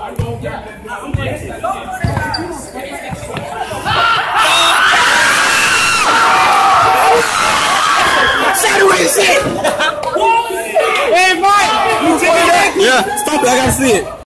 Hey, Mike! Yeah, stop it. I gotta see it.